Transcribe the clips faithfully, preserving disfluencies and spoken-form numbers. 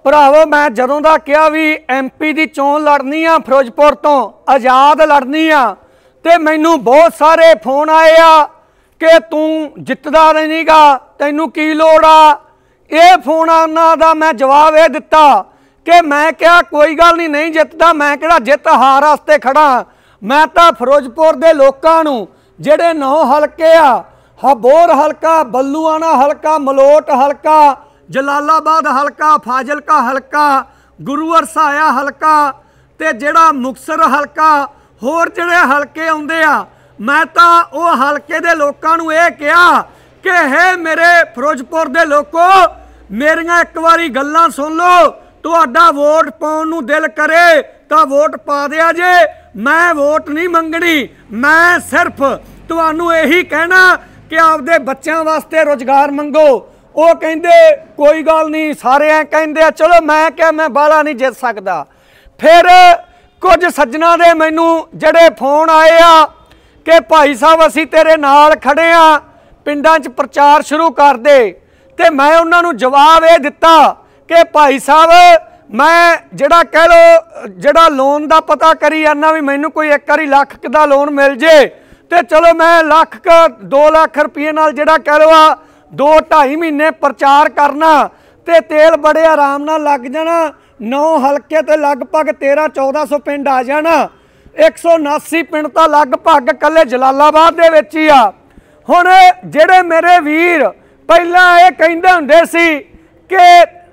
ਭਰਾਵੋ मैं जदों दा कहा भी एम पी की चोन लड़नी आ फिरोजपुर तो आज़ाद लड़नी आ ते मैनू बहुत सारे फोन आए आ कि तू जितदा नहीं गा, तैनू की लोड़ आ। ये फोनां दा मैं जवाब ये दिता कि मैं क्या कोई गल नहीं नहीं जितदा, मैं किहड़ा जित हार वास्ते खड़ा। मैं तो फिरोजपुर के लोगों नूं जिहड़े नौ हलके आ, हबोर हलका, बल्लूआणा हलका, मलोट हलका, जलालाबाद हलका, फाजिलका हलका, गुरुवर सहाया हलका ते जिहड़ा मुक्तसर हलका, होर जिहड़े हलके आउंदे आ, मैं तो वो हलके दे लोकां नूं इह कहा कि हे मेरे फिरोजपुर दे लोको, मेरियां एक वारी गल्लां सुन लो। तुहाडा वोट पाउण नूं दिल करे तो वोट पा दिया जे, मैं वोट नहीं मंगनी। मैं सिर्फ तुहानूं यही कहना कि आपदे बच्चों वास्ते रोजगार मंगो। वो कहते कोई गल नहीं, सारे ऐ कहते चलो, मैं क्या मैं बाला नहीं जित सकता। फिर कुछ सज्जना दे मैनू जड़े फोन आए आ कि भाई साहब असी तेरे नाल खड़े आ, पिंडां च प्रचार शुरू कर दे। ते मैं उन्होंने जवाब ये दिता कि भाई साहब मैं जड़ा कह लो जड़ा लोन का पता करी जाना भी मैनू कोई एक बारी लख का लोन मिल जे तो चलो मैं लख क दो लाख रुपये नाल जड़ा कह लो आ दो ढाई महीने प्रचार करना ते तेल बड़े आराम नाल लग जाना। नौ हलके ते लगभग तेरह चौदह सौ पिंड आ जाना। एक सौ उनासी पिंड तो लगभग कल्ले जलालाबाद दे विच ही आ। हुण जिहड़े मेरे वीर पहलां ये कहिंदे हुंदे सी कि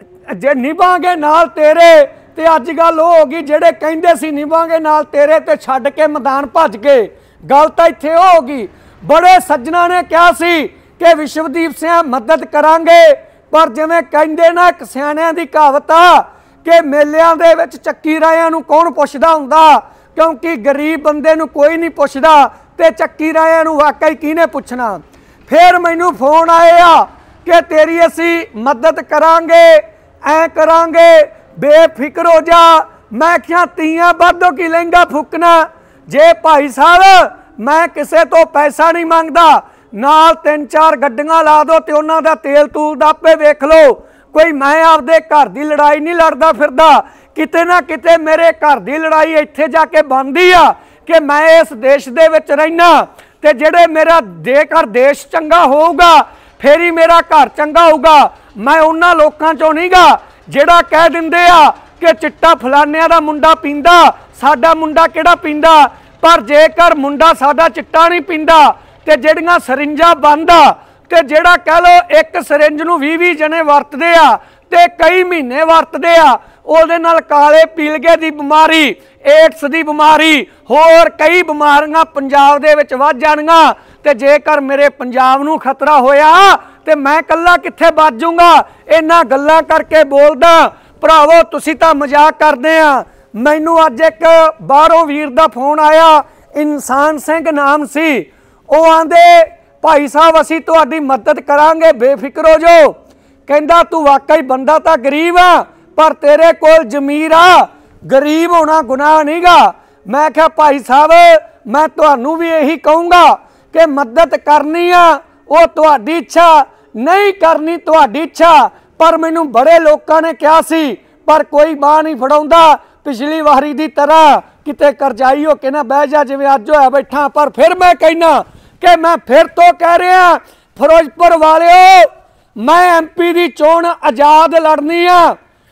जे निभांगे नाल तेरे, ते अज गल हो गई जिहड़े कहिंदे सी निभांगे नाल तेरे ते छड्ड के मैदान भज गए। गल तां इत्थे हो गई। बड़े सज्जणा ने कहा सी कि विश्वदीप सिंह मदद करांगे, पर जिवें कहिंदे ना एक सियाणिਆਂ दी कहावत आ कि मेलिਆਂ ਦੇ ਵਿੱਚ ਚੱਕੀ ਰਾਇਆਂ ਨੂੰ कौन पुछदा हुंदा, क्योंकि गरीब बंदे नूं कोई नहीं पुछदा ते ਚੱਕੀ ਰਾਇਆਂ ਨੂੰ वाकई किहने पुछना। फिर मैनू फोन आए आ कि तेरी असी मदद करांगे, ऐ करांगे, बेफिक्र हो जा। मैं क्या तीयां वाधो की लहंगा फूकना। जे भाई साहब मैं किसे तो पैसा नहीं मंगदा, नाल तीन चार गड्डियां ला दो तो उन्हां दा तेल तूल दा आपे वेख लो। कोई मैं आपदे घर दी लड़ाई नहीं लड़दा फिरदा। किते ना किते मेरे घर दी लड़ाई इत्थे जाके बनदी आ कि मैं इस देश दे विच रहिना, ते जिहड़े मेरा जेकर देश चंगा होऊगा फिर ही मेरा घर चंगा होऊगा। मैं उन्हां लोकां चों नहीं गा जिहड़ा कह दिंदे आ कि चिट्टा फलानिਆਂ दा मुंडा पींदा, साडा मुंडा किहड़ा पींदा। पर जेकर मुंडा साडा चिट्टा नहीं पींदा ते जिहड़ियां सरिंजां बंद आ ते जिहड़ा कह लो एक सरिंज नूं भी भी जने वरतदे आ ते कई महीने वरतदे आ, ਉਹਦੇ ਨਾਲ काले पीलगे की बीमारी, एड्स की बीमारी, होर कई बीमारियां पंजाब दे विच वध जाणियां। ते जेकर मेरे पंजाब नूं खतरा होया ते मैं कल्ला कित्थे बच जाऊंगा। इन्हां गल्लां करके बोलदा। भरावो तुसीं तां मजाक करदे आ। मैनू अज एक बाहरों वीर दा फोन आया, इंसान सिंह नाम सी। वो आंदे भाई साहब असीं तुहाडी मदद करांगे, बेफिक्र हो जाओ। कहंदा तू वाकई बंदा तां गरीब आ पर तेरे कोल जमीर आ, गरीब होना गुनाह नहीं गा। मैं क्या भाई साहब मैं तुहानू भी यही कहूँगा कि मदद करनी आ वो तुहाडी इच्छा, नहीं करनी तुहाडी इच्छा। पर मैनू बड़े लोगों ने कहा सी पर कोई बाह नहीं फड़ाउंदा। पिछली वारी की तरह किते करजाई हो के ना बह जा जिवें अज होया बैठा। पर फिर मैं कहना कि मैं फिर तो कह रहा फिरोजपुर वालिओ, मैं एम पी की चोन आज़ाद लड़नी आ।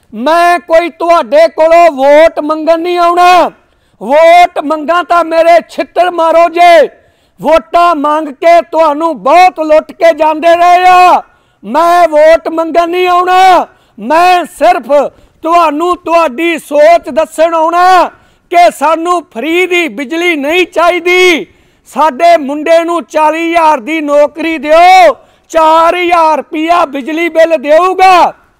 मैं कोई तुहाडे कोलों वोट मंगन नहीं आउणा। वोट मंगा तो मेरे छित्तर मारो जे। वोटां मंग के तुहानू बहुत लुट के जांदे रहे आ। मैं वोट मंगन नहीं आउणा। मैं सिर्फ तुहानू तुहाडी सोच दस्सण आउणा कि सानू फ्री दी बिजली नहीं चाहिदी। साडे मुंडे नू चाली हज़ार दी नौकरी दिओ, चार हज़ार रुपया बिजली बिल देऊगा।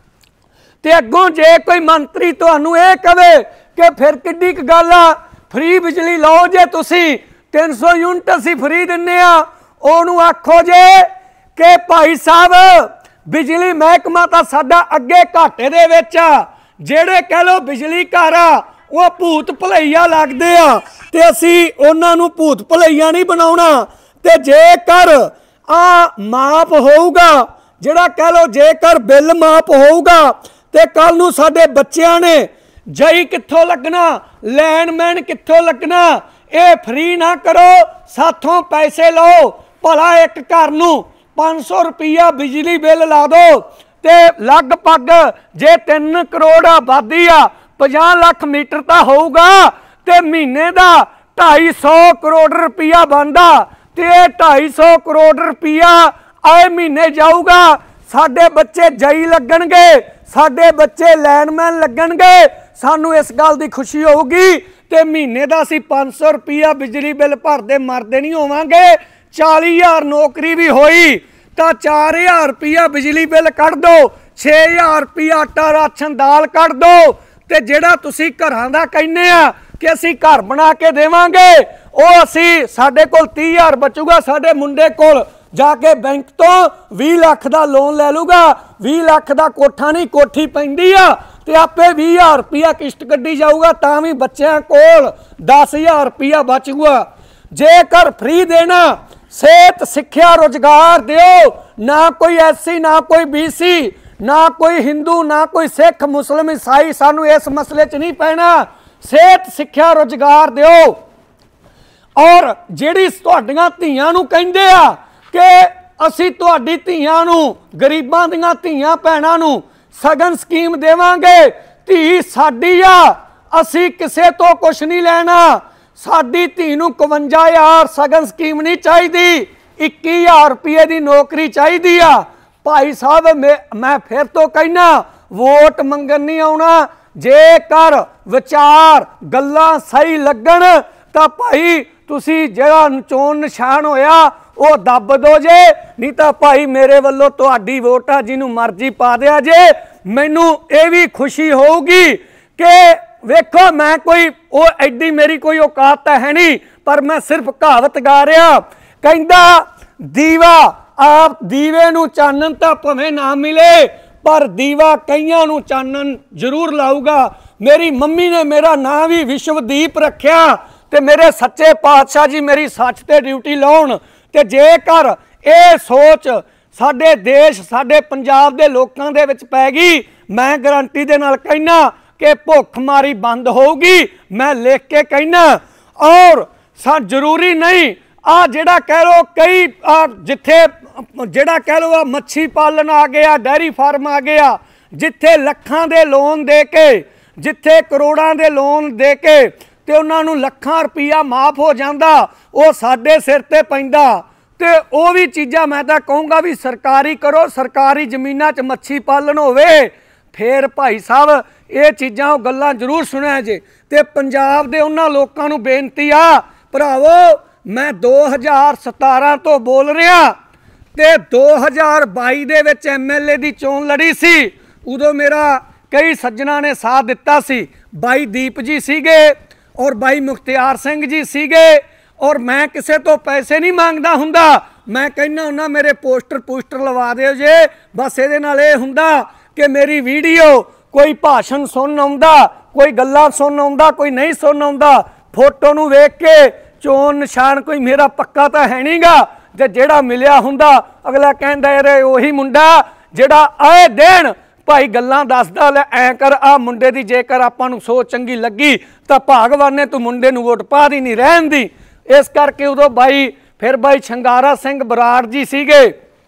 ते अगों जे कोई मंत्री तुहानू ये कहे कि फिर किड्डी क गल आ, फ्री बिजली लाओ जे तुसी तीन सौ यूनिट असीं फ्री दिन्ने आ। ओनू आखो जे कि भाई साहब बिजली महकमा तां साडा अगे घाटे दे विच आ। जेड़े कह लो बिजली घर आ वो भूत भलैया लगदे आ ते असीं उन्हां नू भूत भलैया नहीं बनाउणा। ते जेकर आ माफ होऊगा, जिहड़ा कह लो जेकर बिल माफ होऊगा ਤੇ ਕੱਲ ਨੂੰ ਸਾਡੇ ਬੱਚਿਆਂ ਨੇ ਜਈ कित्थों लगना, लैंडमैन कित्थों लगना। ये फ्री ना करो, साथों पैसे लो। भला एक घर नूं पाँच सौ रुपया बिजली बिल ला दो ते लगभग जे तीन करोड़ आबादी आ पचास लाख मीटर तो होगा ते महीने का ढाई सौ करोड़ रुपया बनता ते ढाई सौ करोड़ रुपया आए महीने जाऊगा। साडे बच्चे जई लगणगे, साडे बच्चे लैंडमैन लगणगे, सानू इस गल की खुशी होगी तो महीने का असी पाँच सौ रुपया बिजली बिल भरते मरते नहीं होवांगे। चाली हज़ार नौकरी भी होई तो चार हज़ार रुपया बिजली बिल कढ़ दो, छे हज़ार रुपया आटा राशन दाल कढ़ दो तो जिहड़ा तुसी घरां दा कहने आ कि असी घर बना के देवांगे वो असी साडे कोल तीह हज़ार बचूगा। साडे मुंडे कोल जाके बैंक तो भी लाख का लोन ले लूगा, भी लाख का कोठा नहीं कोठी पैंदी आ ते आपे भी हज़ार रुपया किश्त कड्ढी जाऊगा तां भी बच्चों कोल दस हज़ार रुपया बचूगा। जेकर फ्री देना सेहत सिक्ख्या रोजगार दिओ, ना कोई एस सी ना कोई बी सी ना कोई हिंदू ना कोई सिख मुस्लिम ईसाई सानू इस मसले च नहीं पैना। सेहत सिक्ख्या रोजगार दिओ और जिहड़ी तुहाडीआं धीआं नूं कहिंदे आ कि असी तुहाडी धीआं नूं गरीबां दीआं धीआं भैणां नूं सगन स्कीम देवांगे, धी साडी आ, असी किसे तो कुछ नहीं लेना। साडी धी नूं इकवंजा हज़ार सगन स्कीम नहीं चाहिदी, इक्की हज़ार रुपये की नौकरी चाहिदी आ। भाई साहब मैं मैं फिर तो कहना वोट मंगन नहीं आउणा। जेकर विचार गल्लां सही लगन तां भाई तुसी जिहड़ा चोण निशान होया वो दब दो जे, नहीं तो भाई मेरे वालों तुहाडी वोट आ जिन्हों मर्जी पा दिया जे। मैनू ये भी खुशी होगी कि वेखो मैं कोई वो एडी मेरी कोई औकात तो है नहीं, पर मैं सिर्फ कहावत गा रहा। कहंदा दीवा आप दीवे नूं चानन तो भावें ना मिले पर दीवा कईयां नूं चानन जरूर लाऊगा। मेरी मम्मी ने मेरा नाम भी विश्वदीप रखिया ते मेरे सच्चे पातशाह जी मेरी सच ते ड्यूटी लाउण ते जेकर ये सोच साडे देश साडे पंजाब दे लोकां दे विच पै गई, मैं गारंटी दे नाल कहना कि भुखमारी बंद होगी। मैं लिख के कहना और सा जरूरी नहीं आ जिहड़ा कह लो कई आ जिथे जिहड़ा कह लो आ मच्छी पालन आ गया, डेयरी फार्म आ गया, जिथे लखां दे लोन दे के जिथे करोड़ां दे लोन दे के ते उन्हां नूं लखां रुपया माफ हो जांदा, वो साडे सिर ते पैंदा। ते वो भी चीज़ां मैं तां कहूँगा भी सरकारी करो, सरकारी जमीनां च मच्छी पालन होवे फिर भाई साहब ये चीज़ां गल्लां जरूर सुनिया जे। ते पंजाब दे उन्हां लोकां नूं बेनती आ भरावो मैं दो हज़ार सतारां तो बोल रहा ते दो हज़ार बाई दे विच एम एल ए दी चोण लड़ी सी, उदों मेरा कई सज्जणा ने साथ दिता सी। बाई दीप जी सीगे और बाई मुख्तियार सिंह जी सीगे और मैं किसे तो पैसे नहीं मांगदा हुंदा। मैं कहना हुंदा मेरे पोस्टर पोस्टर लवा दिओ जे, बस इहदे नाल इह हुंदा कि मेरी वीडियो कोई भाषण सुन आउंदा, कोई गल्लां सुन आउंदा, कोई नहीं सुन आउंदा, फोटो नूं वेख के चोण निशान कोई मेरा पक्का तो है नहीं गा ते जिहड़ा मिलिया हुंदा अगला कहंदा यार उही मुंडा जिहड़ा आए दिन भाई गल्लां दसदा ले ऐ कर आ मुंडे दी जेकर आपां नूं सोच चंगी लगी तां भागवान ने तूं मुंडे नूं वोट पा दी नहीं रहन दी। इस करके उदों बाई फिर बाई छंगारा सिंह बराड़ जी सीगे,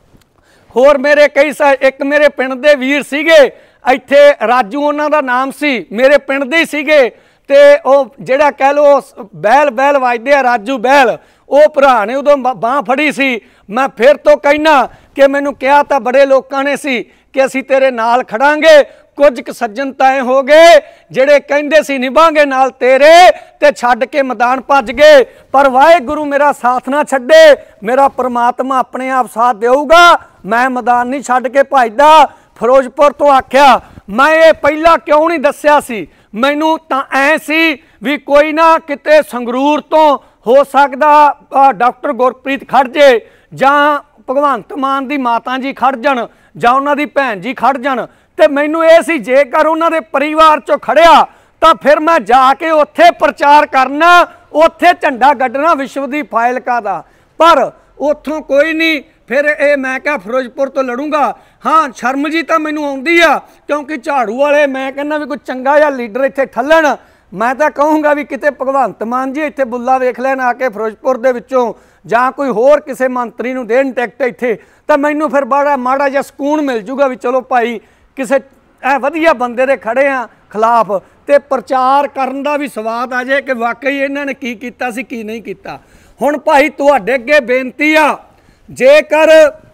होर मेरे कई सा एक मेरे पिंड दे वीर सीगे इत्थे राजू उन्हां दा नाम सी, मेरे पिंड दे सीगे ते ओ जिहड़ा कह लो बैल बैल वजदे आ राजू बैल, वो भरा ने उदों बांह फड़ी सी। मैं फिर तो कहना कि मैनूं कहा तां बड़े लोकां ने सी कि असीं तेरे नाल खड़ांगे, कुछ क सज्जन ताए हो गए जिहड़े कहिंदे सी निभांगे नाल तेरे ते छड्ड के मैदान भज गए। पर वाहिगुरू मेरा साथ ना छड्डे, मेरा परमात्मा अपने आप साथ देऊगा। मैं मैदान नहीं छड्ड के भजदा। फिरोजपुर तो आख्या मैं ये पहला क्यों नहीं दस्सिया सी, मैनू तां ऐ सी भी कोई ना किते संगरूर तो हो सकदा डॉक्टर गुरप्रीत खड़ जे जां भगवंत मान दी माता जी खड़ जाण जां उन्हां दी भैन जी खड़ जाण ते मैनू ये सी जेकर उन्हां दे परिवार चों खड़िया तां फिर मैं जाके उत्थे प्रचार करना, उत्थे झंडा गड्ढना विश्व दी फाइलका दा। पर उत्थों कोई नहीं, फिर ये मैं क्या फिरोजपुर तो लड़ूंगा। हाँ शर्म जी तो मैनू आउंदी आ, क्योंकि झाड़ू वाले मैं कहना भी कोई चंगा जिहा लीडर इत्थे ठल्लण। मैं तो कहूँगा भी किते भगवंत मान जी इत्थे बुला वेख लैन आके फिरोजपुर दे विचों, जां कोई होर किसी मंत्री नूं देण टिकट इत्थे, तो मैनू फिर बड़ा माड़ा जिहा सकून मिल जूगा भी चलो भाई किसी ए वधिया बंदे दे खड़े आ खिलाफ, ते प्रचार करन दा भी स्वाद आ जाए कि वाकई इन्हां ने की कीता सी की नहीं कीता। हुण भाई तुहाडे अगे बेनती आ, जेकर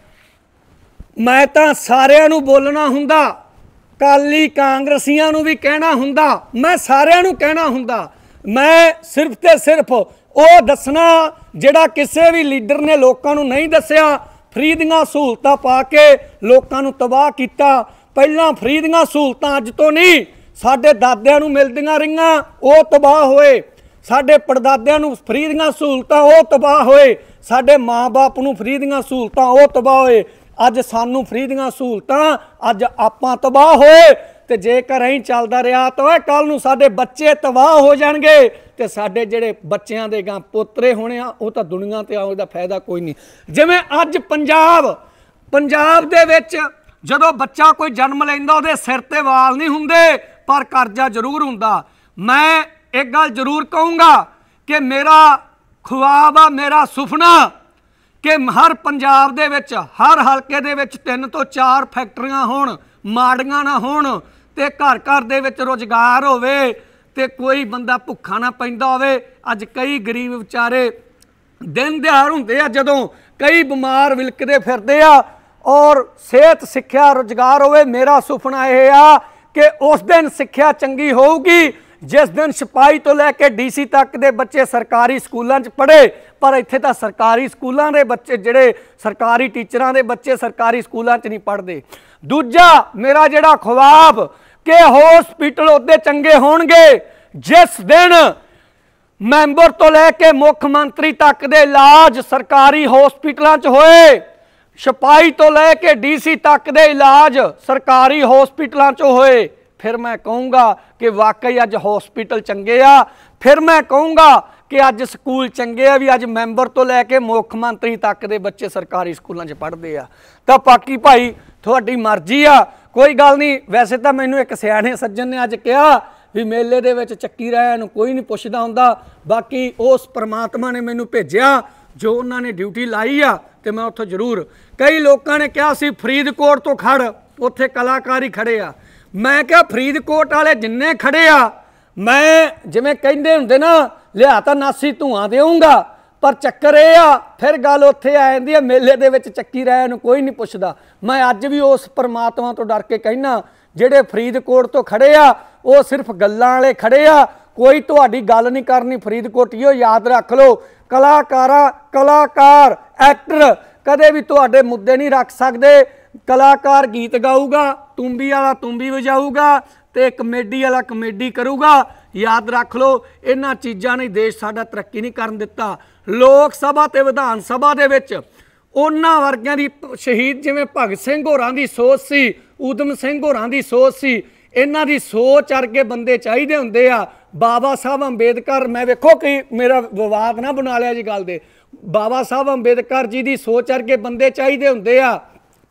मैं तां सारिआं नूं बोलना हुंदा, काली कांग्रसियां नूं भी कहना हुंदा, मैं सारिआं नूं कहना हुंदा, मैं सिर्फ ते सिर्फ ਉਹ दसना ਜਿਹੜਾ ਕਿਸੇ भी लीडर ने लोगों को नहीं दसिया। फ्री ਦੀਆਂ सहूलतां पा के लोगों को तबाह किया। ਪਹਿਲਾਂ फ्री ਦੀਆਂ सहूलतां अज तो नहीं साडे दादिਆਂ ਨੂੰ मिलदियां रहियां, ਉਹ तबाह होए। साडे पड़दादिਆਂ ਨੂੰ फ्री ਦੀਆਂ सहूलतां ਉਹ तबाह होए। साडे माँ बाप ਨੂੰ फ्री ਦੀਆਂ सहूलतां ਉਹ तबाह होए। अज सानू फ्री ਦੀਆਂ सहूलतां अज आपां तबाह होए। तो जेकर ऐं चलदा रहा तो कल नूं साडे बच्चे तबाह हो जाणगे, ते साडे जिहड़े बच्चिआं दे गां पोतरे होने आ वो तो दुनिया ते आउण दा फायदा कोई नहीं। जिवें अज पंजाब पंजाब दे विच जदों बच्चा कोई जन्म लैंदा उहदे सिर ते वाल नहीं हुंदे पर कर्जा जरूर हुंदा। मैं एक गल जरूर कहूँगा कि मेरा ख्वाब आ, मेरा सुपना कि हर पंजाब दे विच हर हलके दे विच तीन तो चार फैक्ट्रियां होण, माड़ियां ना होण, ते घर घर दे विच रोजगार होवे, ते कोई बंदा भुखा ना पैंदा होवे। अज कई गरीब विचारे दिन दिहाड़ हुंदे आ जदों कई बीमार विलकदे फिरदे आ और सेहत सिक्ख्या रोजगार होवे। मेरा सुपना यह आ कि उस दिन सिक्ख्या चंगी होऊगी जिस दिन सिपाही तो लैके डी सी तक के बच्चे सरकारी स्कूलों पढ़े, पर इत्थे तां सरकारी स्कूलों के बच्चे जिहड़े सरकारी टीचरां दे बच्चे सरकारी स्कूलों नहीं पढ़ते। दूजा मेरा जिहड़ा ख्वाब कि हॉस्पिटल उहदे चंगे होणगे जिस दिन मैंबर तो लैके मुख मंत्री तक दे इलाज सरकारी हॉस्पिटलों च होए, सिपाही तो लैके डी सी तक दे इलाज सरकारी हॉस्पिटलों च होए। फिर मैं कहूँगा कि वाकई अज हॉस्पिटल चंगे आ, फिर मैं कहूँगा कि अज स्कूल चंगे आ भी अज मैंबर तो लैके मुख मंत्री तक दे बच्चे सरकारी स्कूलों च पढ़ते आ। तो बाकी भाई तुहाडी मर्जी आ, कोई गल नहीं। वैसे तो मैनू एक सियाणे सज्जन ने अज कहा भी मेले दे विच चक्की रैन कोई नहीं पुछदा हुंदा, बाकी उस परमात्मा ने मैनू भेजिया जो उन्होंने ड्यूटी लाई आ ते मैं उत्थों जरूर। कई लोगों ने कहा सी फरीदकोट तो खड़, उत्थे कलाकार ही खड़े आ। मैं क्या फरीदकोट वाले जिन्ने खड़े आ, मैं जिवें कहंदे हुंदे ना लिया तां नासी धुआं देऊंगा, पर चक्कर ये आ फिर गल उत्थे आ जांदी है मेले दे विच चक्की रैन कोई नहीं पुछदा। मैं अज भी उस परमात्मा तो डर के कहना जिहड़े फरीदकोट तो खड़े आ वो सिर्फ गल्लां वाले खड़े आ, कोई तुहाडी गल नहीं करनी। फरीदकोटियो याद रख लो, कलाकारा कलाकार एक्टर कदे भी तुहाडे मुद्दे नहीं रख सकदे। कलाकार गीत गाऊगा, तुम्बी वाला तुम्बी वजाऊगा, ते कमेडी वाला कमेडी करूगा। याद रख लो इन्हां चीज़ां ने देश साडा तरक्की नहीं करन दिता। लोक सभा ते विधान सभा दे विच उन्हां वर्गियां दी शहीद जिवें भगत सिंह होरां दी सोच सी, ऊधम सिंह होरां दी सोच सी, इन्हां दी सोच वर्गे बंदे चाहिदे हुंदे आ। बाबा साहब अंबेदकर, मैं वेखो कि मेरा विवाद ना बना लिया जी गल दे, बाबा साहब अंबेदकर जी दी सोच वर्गे बंदे चाहिदे हुंदे आ।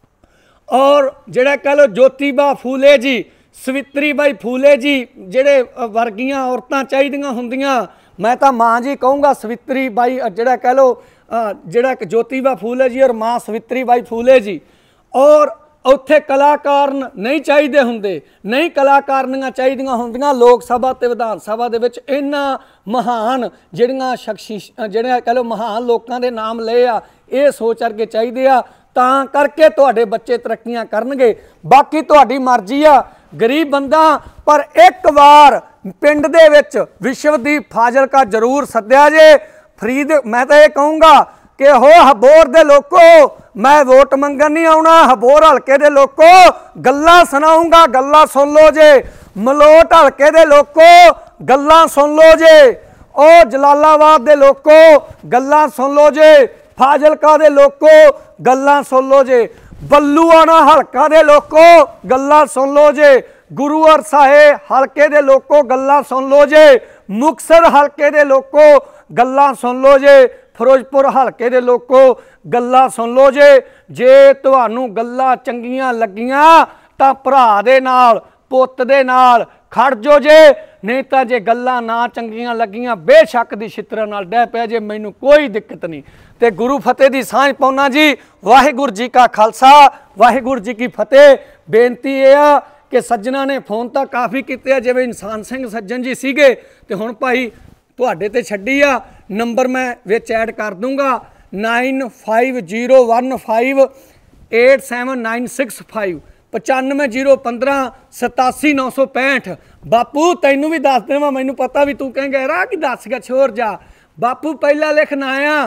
और जिहड़ा कह लो ज्योतिबा फूले जी, सवित्री बाई फूले जी, जिहड़े वर्गियां औरतां चाहिदियां हुंदियां, मैं तो माँ जी कहूँगा सवित्री बाई जिहड़ा कह लो जिहड़ा ज्योतिबा फूले जी और माँ सवित्री बाई फूले जी। और उत्थे कलाकार नहीं चाहिए हुंदे, नहीं कलाकारनियां चाहिदियां हुंदियां। लोक सभा ते विधान सभा दे विच इन्हां महान जिहड़ियां शख्सी जिहड़े कह लो महान लोकां दे नाम लए आ, ये सोच करके चाहिए आ, तां करके तुहाडे बच्चे तरक्कियां करनगे। बाकी तुहाडी मर्जी आ, गरीब बंदा पर एक बार पिंड दे विच विश्वदीप फाजिलका जरूर सद्या जे। फरीद मैं तो ये कहूँगा कि हो हबोर दे लोको मैं वोट मंगन नहीं आउणा, हबोर हलके दे लोको गल्लां सुनाऊंगा, गल्लां सुन लो जे। मलोट हलके दे लोको गल्लां सुन लो जे। ओ जलालाबाद दे लोको गल्लां सुन लो जे। फाजिलका दे लोको गल्लां सुन लो जे। बल्लूआणा हलका दे लोको गल्लां सुन लो जे। गुरुवर साहिब हलके दे लोको गल्लां सुन लो जे। मुक्तसर हलके दे लोको गल्लां सुन लो जे। ਫਿਰੋਜ਼ਪੁਰ ਹਲਕੇ ਦੇ ਲੋਕੋ ਗੱਲਾਂ सुन लो जे जे तुहानू गल्लां चंगियां लगियां तां भरा दे नाल पुत्त दे नाल खड़ जो जे, नहीं तो जे गल्लां ना चंगियां लगियां बेशक दी छित्तर नाल डह पै जे, मैनू कोई दिक्कत नहीं। ते गुरु फतेह दी सांझ पाउणा जी। वाहिगुरू जी का खालसा वाहिगुरू जी की फतेह। बेनती यह आ कि सज्जना ने फोन तो काफ़ी किते, जिवें इंसान सिंह सज्जन जी सीगे ते हुण भाई तुहाडे ते छड्डी आ। नंबर मैं विच ऐड कर दूंगा nine five zero one five eight seven nine six five पचानवे जीरो पंद्रह सतासी नौ सौ पैंठ। बापू तैनू भी दस देवां, मैनू पता भी तू कहेंगे राह कि दस गया छोर जा। बापू पहला लिख नाया,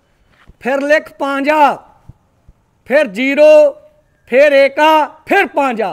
फिर लिख पांजा, फिर जीरो, फिर एका, फिर पांजा,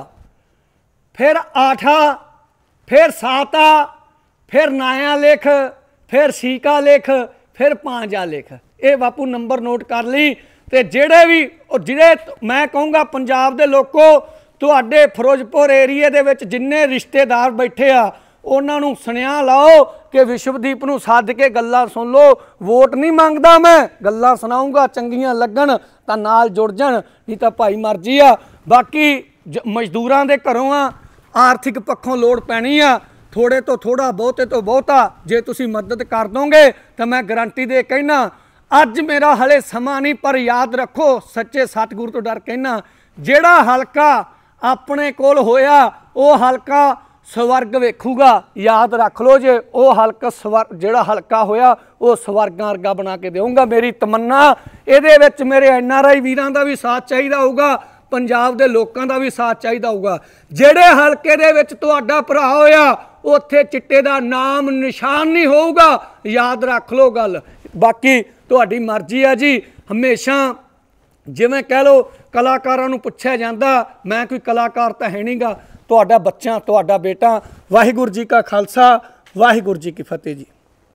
फिर आठा, फिर साता, फिर नाया लिख, फिर सीका लिख, फिर पांजा लिख। ये बापू नंबर नोट कर ली। तो जेड़े भी जिहड़े मैं कहूँगा पंजाब दे लोको तुहाडे फिरोजपुर एरिए दे विच जिन्ने रिश्तेदार बैठे आ उन्हां नूं सुनिया लाओ कि विश्वदीप नूं सद के गल्लां सुन लो। वोट नहीं मंगदा मैं, गल्लां सुनाऊंगा चंगियां लगन तां नाल जुड़ जाण, नहीं तां भाई मर्जी आ। बाकी मजदूरां दे घरों आ आर्थिक पक्षों लोड़ पैनी आ, थोड़े तो थोड़ा बहुते तो बहुता जे तुसी मदद कर दोगे तो मैं गारंटी दे कहना अज मेरा हले समा नहीं, पर याद रखो सच्चे सतगुरु तो डर कहना जेड़ा हलका अपने कोल होया वो हलका स्वर्ग वेखूगा। याद रख लो जे वो हलका स्वर्ग जेड़ा हलका होया वो स्वर्गां वर्गा बना के देऊँगा। मेरी तमन्ना इहदे विच मेरे एन आर आई वीरां दा भी साथ चाहिदा होगा, पंजाब दे लोकां दा भी साथ चाहिदा होगा। जेड़े हलके दे विच तुहाडा भरा होया उत्थे चिट्टे दा नाम निशान नहीं होऊगा, याद रख लो गल। बाकी तुहाडी मर्जी है जी। हमेशा जिवें कह लो कलाकारां नूं पुछया जांदा, मैं कोई कलाकार तो है नहीं गा, तुहाडा बच्चा तुहाडा बेटा। वाहिगुरू जी का खालसा वाहिगुरू जी की फतेह जी।